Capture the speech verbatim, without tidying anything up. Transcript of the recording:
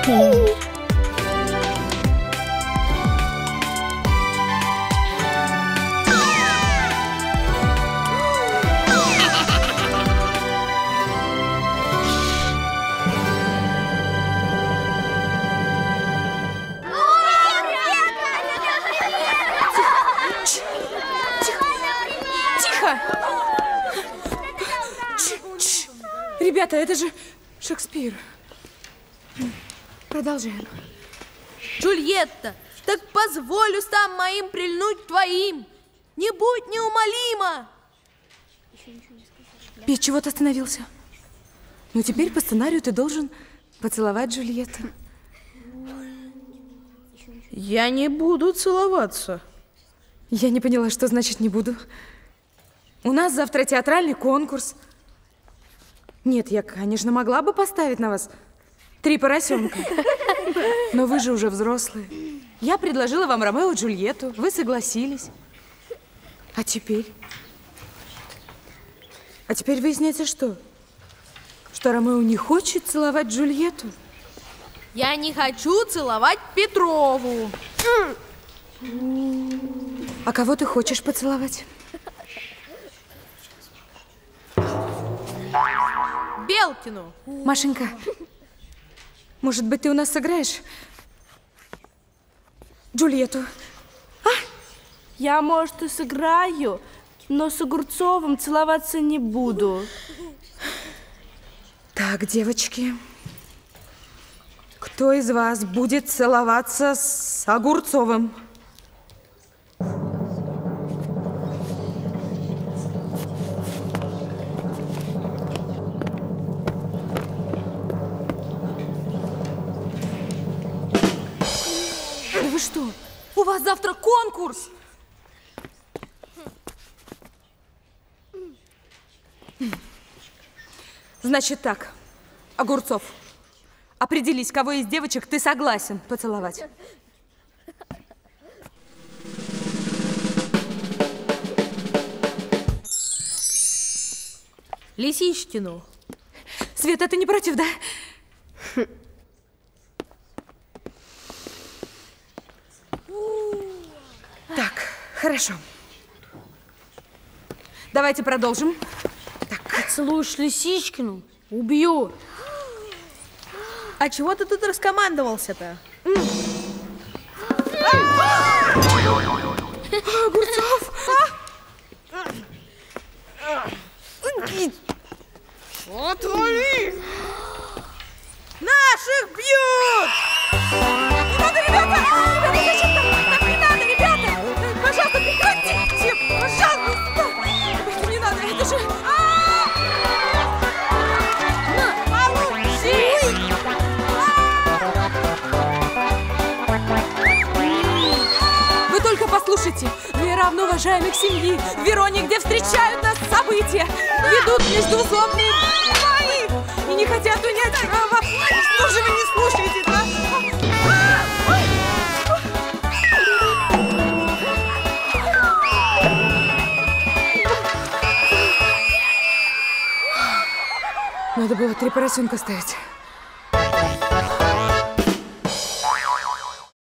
Ребята, это же Шекспир. Продолжаем. Джульетта, так позволь устам моим прильнуть к твоим. Не будь неумолима. Петь, чего ты остановился? Ну, теперь по сценарию ты должен поцеловать Джульетту. Я не буду целоваться. Я не поняла, что значит не буду. У нас завтра театральный конкурс. Нет, я, конечно, могла бы поставить на вас три поросенка. Но вы же уже взрослые. Я предложила вам Ромео и Джульетту. Вы согласились. А теперь? А теперь выясняется, что? Что Ромео не хочет целовать Джульетту? Я не хочу целовать Петрову. А кого ты хочешь поцеловать? Белкину. Машенька, может быть, ты у нас сыграешь Джульетту? А? Я, может, и сыграю, но с Огурцовым целоваться не буду. Так, девочки, кто из вас будет целоваться с Огурцовым? Да вы что? У вас завтра конкурс! Значит так, Огурцов, определись, кого из девочек ты согласен поцеловать. Лисичкину. Света, ты не против, да? Так, хорошо. Давайте продолжим. Так. Поцелуешь Лисичкину, убью. А чего ты тут раскомандовался-то? Огурцов! Отвали! Наших бьют! Не надо, ребята! Ребята, зачем так? Так не надо, ребята! Пожалуйста, прекратите! Пожалуйста! Ребята, не надо, это же... Вы только послушайте! Две равно уважаемых семьи в Вероне, где встречают нас события, ведут междуусобные бои и не хотят унять права. Что же вы не слушаете, да? Надо было три поросенка ставить.